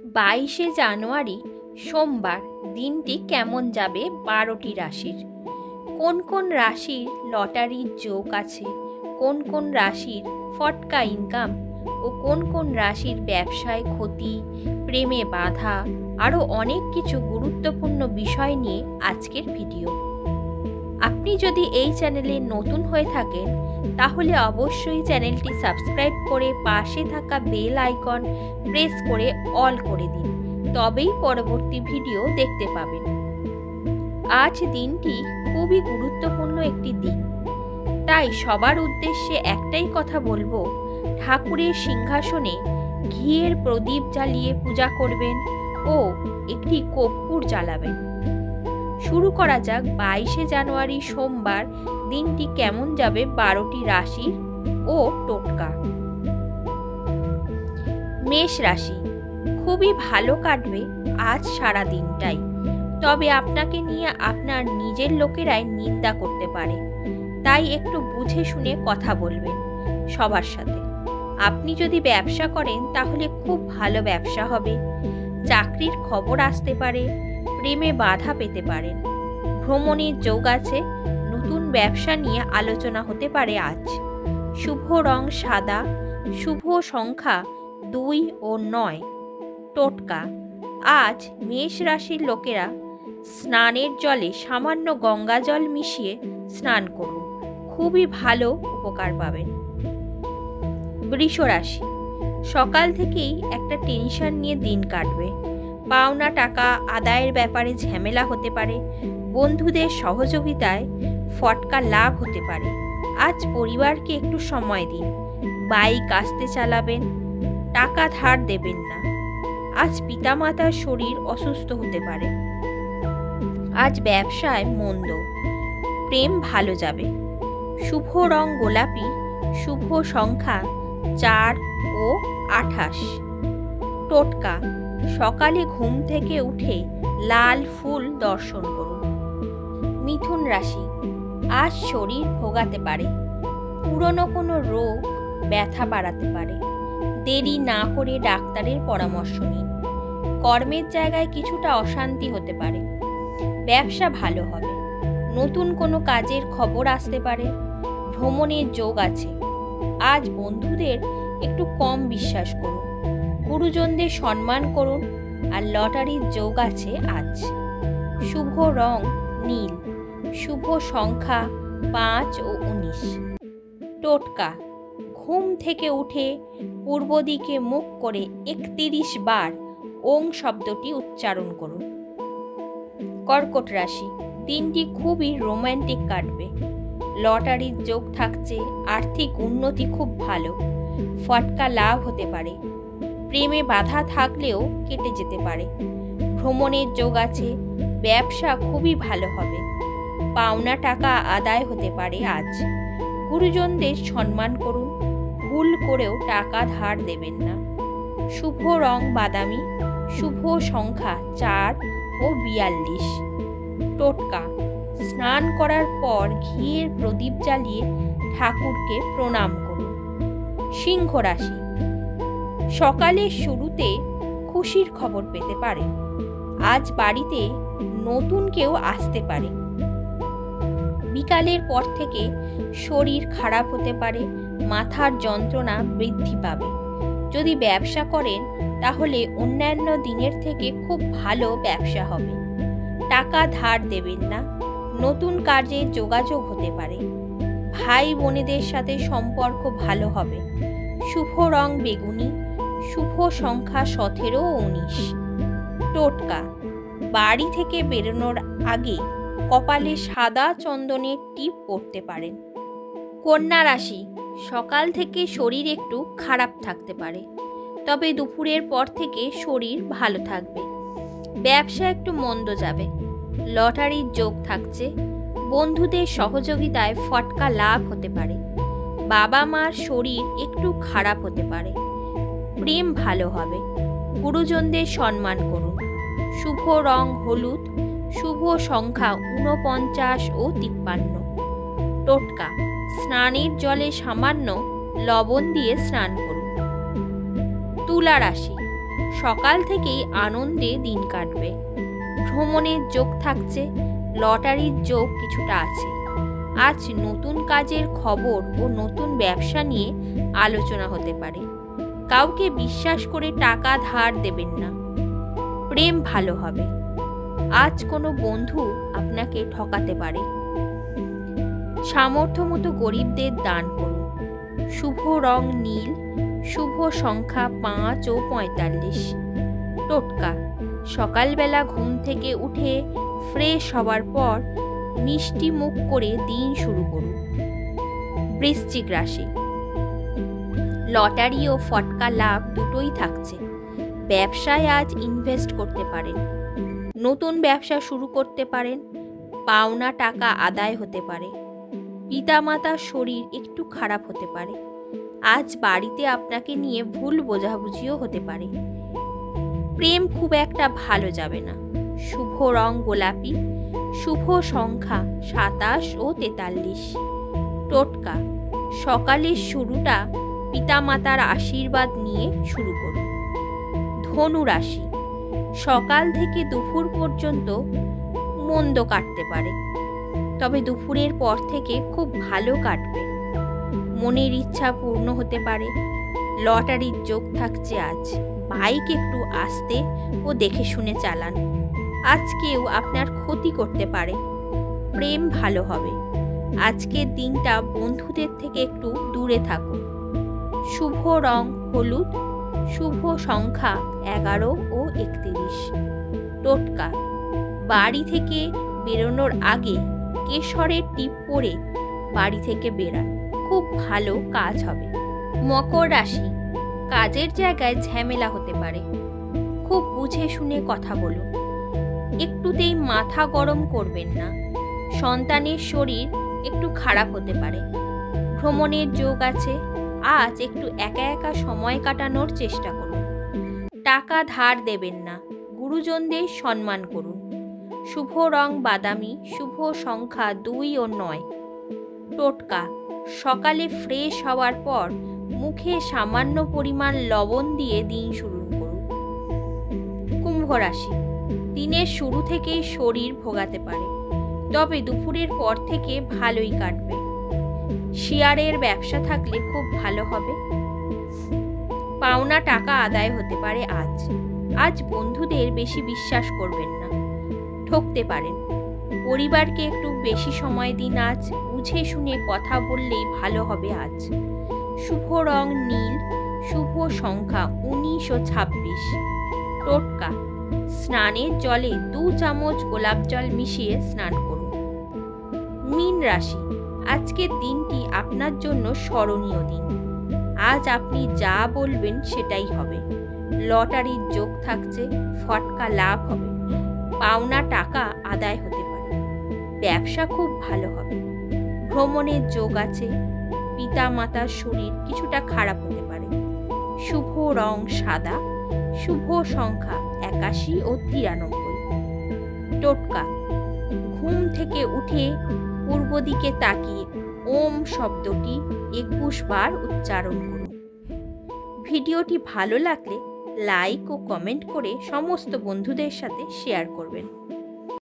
22শে জানুয়ারি সোমবার দিনটি কেমন যাবে 12টি রাশির। কোন কোন রাশির লটারির যোগ আছে, কোন কোন রাশির ফটকা ইনকাম ও কোন কোন রাশির ব্যবসায় ক্ষতি, প্রেমে বাধা, আরও অনেক কিছু গুরুত্বপূর্ণ বিষয় নিয়ে আজকের ভিডিও। আপনি যদি এই চ্যানেলে নতুন হয়ে থাকেন তাহলে অবশ্যই চ্যানেলটি সাবস্ক্রাইব করে পাশে থাকা বেল আইকন প্রেস করে অল করে দিন, তবেই পরবর্তী ভিডিও দেখতে পাবেন। আজ দিনটি খুবই গুরুত্বপূর্ণ একটি দিন, তাই সবার উদ্দেশ্যে একটাই কথা বলবো, ঠাকুরের সিংহাসনে ঘিয়ের প্রদীপ জ্বালিয়ে পূজা করবেন ও একটি কর্পূর জ্বালাবেন। শুরু করা যাক 22শে জানুয়ারি সোমবার দিনটি কেমন যাবে 12টি রাশি ও টোটকা। মেষ রাশি, খুবই ভালো কাটবে আজ সারা দিনটাই, তবে আপনাকে নিয়ে আপনার নিজের লোকেরাই নিন্দা করতে পারে, তাই একটু বুঝে শুনে কথা বলবেন সবার সাথে। আপনি যদি ব্যবসা করেন তাহলে খুব ভালো ব্যবসা হবে, চাকরির খবর আসতে পারে, প্রেমে বাধা পেতে পারেন, ভ্রমণের যোগ আছে, নতুন ব্যবসা নিয়ে আলোচনা হতে পারে আজ। শুভ রং সাদা, শুভ সংখ্যা 2 ও 9। টোটকা, আজ মেষ রাশির লোকেরা স্নানের জলে সামান্য গঙ্গা জল মিশিয়ে স্নান করুন, খুবই ভালো উপকার পাবেন। বৃষ রাশি, সকাল থেকেই একটা টেনশন নিয়ে দিন কাটবে, পাওনা টাকা আদায়ের ব্যাপারে ঝামেলা হতে পারে, বন্ধুদের সহযোগিতায় ফটকা লাভ হতে পারে। আজ পরিবারকে একটু সময় দিন, বাইক আস্তে চালাবেন, টাকা ধার দেবেন না। আজ পিতামাতার শরীর অসুস্থ হতে পারে। আজ ব্যবসায় মন্দ, প্রেম ভালো যাবে। শুভ রং গোলাপি, শুভ সংখ্যা 4 ও 28। টোটকা, সকালে ঘুম থেকে উঠে লাল ফুল দর্শন করুন। মিথুন রাশি, আজ শরীর ভোগাতে পারে, পুরনো কোনো রোগ ব্যথা বাড়াতে পারে, দেরি না করে ডাক্তারের পরামর্শ নিন। কর্মের জায়গায় কিছুটা অশান্তি হতে পারে, ব্যবসা ভালো হবে, নতুন কোনো কাজের খবর আসতে পারে, ভ্রমণের যোগ আছে। আজ বন্ধুদের একটু কম বিশ্বাস করুন, গুরুজনদের সম্মান করুন, আর লটারির যোগ আছে আজ। শুভ রং নীল, শুভ সংখ্যা 5 ও 19। টোটকা, ঘুম থেকে উঠে পূর্ব দিকে মুখ করে 31 বার ওং শব্দটি উচ্চারণ করুন। কর্কট রাশি, দিনটি খুবই রোম্যান্টিক কাটবে, লটারির যোগ থাকছে, আর্থিক উন্নতি খুব ভালো, ফটকা লাভ হতে পারে, প্রেমে বাধা থাকলেও কেটে যেতে পারে, ভ্রমণের যোগ আছে, ব্যবসা খুবই ভালো হবে, পাওনা টাকা আদায় হতে পারে আজ। গুরুজনদের সম্মান করুন, ভুল করেও টাকা ধার দেবেন না। শুভ রং বাদামি, শুভ সংখ্যা 4 ও 42। টোটকা, স্নান করার পর ঘিয়ের প্রদীপ জ্বালিয়ে ঠাকুরকে প্রণাম করুন। সিংহ রাশি, সকালের শুরুতে খুশির খবর পেতে পারেন, আজ বাড়িতে নতুন কেউ আসতে পারে, বিকালের পর থেকে শরীর খারাপ হতে পারে, মাথার যন্ত্রণা বৃদ্ধি পাবে। যদি ব্যবসা করেন তাহলে অন্যান্য দিনের থেকে খুব ভালো ব্যবসা হবে, টাকা ধার দেবেন না, নতুন কাজে যোগাযোগ হতে পারে, ভাই বোনেদের সাথে সম্পর্ক ভালো হবে। শুভ রং বেগুনি, শুভ সংখ্যা 17 ও 19। টোটকা, বাড়ি থেকে বেরোনোর আগে কপালে সাদা চন্দনের টিপ পরতে পারেন। কন্যা রাশি, সকাল থেকে শরীর একটু খারাপ থাকতে পারে, তবে দুপুরের পর থেকে শরীর ভালো থাকবে, ব্যবসা একটু মন্দ যাবে, লটারির যোগ থাকছে, বন্ধুদের সহযোগিতায় ফটকা লাভ হতে পারে, বাবা মার শরীর একটু খারাপ হতে পারে, প্রেম ভালো হবে, গুরুজনদের সম্মান করুন। শুভ রং হলুদ, শুভ সংখ্যা 49 ও 53। টোটকা, স্নানের জলে সামান্য লবণ দিয়ে স্নান করুন। তুলা রাশি, সকাল থেকেই আনন্দে দিন কাটবে। ভ্রমণের যোগ থাকছে, লটারির যোগ কিছুটা আছে। আজ নতুন কাজের খবর ও নতুন ব্যবসা নিয়ে আলোচনা হতে পারে। কাউকে বিশ্বাস করে টাকা ধার দেবেন না। প্রেম ভালো হবে। আজ কোনো বন্ধু আপনাকে ঠকাতে পারে। সামর্থ্য মতো গরিবদের দান করুন। শুভ রং নীল, শুভ সংখ্যা 5 ও 45। টোটকা, সকালবেলা ঘুম থেকে উঠে ফ্রেশ হবার পর মিষ্টি মুখ করে দিন শুরু করুন। বৃশ্চিক রাশি, লটারি ও ফটকা লাভ দুটোই থাকছে। ব্যবসায় আজ ইনভেস্ট করতে পারেন। নতুন ব্যবসা শুরু করতে পারেন। পাওনা টাকা আদায় হতে পারে। পিতামাতার শরীর একটু খারাপ হতে পারে। আজ বাড়িতে আপনাকে নিয়ে ভুল বোঝাবুঝিও হতে পারে। প্রেম খুব একটা ভালো যাবে না। শুভ রং গোলাপি, শুভ সংখ্যা 27 ও 43। টোটকা, সকালের শুরুটা পিতামাতার আশীর্বাদ নিয়ে শুরু করুন। ধনু রাশি, সকাল থেকে দুপুর পর্যন্ত মন্দ কাটতে পারে, তবে দুপুরের পর থেকে খুব ভালো কাটবে। মনের ইচ্ছা পূর্ণ হতে পারে। লটারির যোগ থাকছে আজ। বাইক একটু আস্তে ও দেখে শুনে চালান। আজ কেউ আপনার ক্ষতি করতে পারে। প্রেম ভালো হবে। আজকের দিনটা বন্ধুদের থেকে একটু দূরে থাকুন। শুভ রং হলুদ, শুভ সংখ্যা 11 ও 31। টোটকা, বাড়ি থেকে বেরোনোর আগে কেশরের টিপ পরে বাড়ি থেকে বেরান। খুব ভালো কাজ হবে। মকর রাশি, কাজের জায়গায় ঝামেলা হতে পারে। খুব বুঝে শুনে কথা বলুন। একটুতেই মাথা গরম করবেন না। সন্তানের শরীর একটু খারাপ হতে পারে। ভ্রমণের যোগ আছে। আজ একটু একা একা সময় কাটানোর চেষ্টা করুন। টাকা ধার দেবেন না। গুরুজনদের সম্মান করুন। শুভ রং বাদামি, শুভ সংখ্যা 2 ও 9। টোটকা, সকালে ফ্রেশ হওয়ার পর মুখে সামান্য পরিমাণ লবণ দিয়ে দিন শুরু করুন। কুম্ভ রাশি, দিনের শুরু থেকেই শরীর ভোগাতে পারে, তবে দুপুরের পর থেকে ভালোই কাটবে। শেয়ারের ব্যবসা থাকলে খুব ভালো হবে। পাওনা টাকা আদায় হতে পারে আজ। আজ বন্ধুদের বেশি বিশ্বাস করবেন না, ঠকতে পারেন। পরিবারকে একটু বেশি সময় দিন। আজ বুঝে শুনে কথা বললেই ভালো হবে আজ। শুভ রং নীল, শুভ সংখ্যা 19 ও 26। টোটকা, স্নানের জলে 2 চামচ গোলাপ জল মিশিয়ে স্নান করুন। মীন রাশি, আজকের দিনটি আপনার জন্য স্মরণীয় দিন। আজ আপনি যা বলবেন সেটাই হবে। লটারির যোগ থাকছে। ফটকা লাভ হবে। পাওনা টাকা আদায় হতে পারে। ব্যবসা খুব ভালো হবে। ভ্রমণের যোগ আছে। পিতা মাতার শরীর কিছুটা খারাপ হতে পারে। শুভ রং সাদা, শুভ সংখ্যা 81 ও 93। টোটকা, ঘুম থেকে উঠে পূর্ব দিকে তাকিয়ে ওম শব্দটি 21 বার উচ্চারণ করুন। ভিডিওটি ভালো লাগলে লাইক ও কমেন্ট করে সমস্ত বন্ধুদের সাথে শেয়ার করবেন।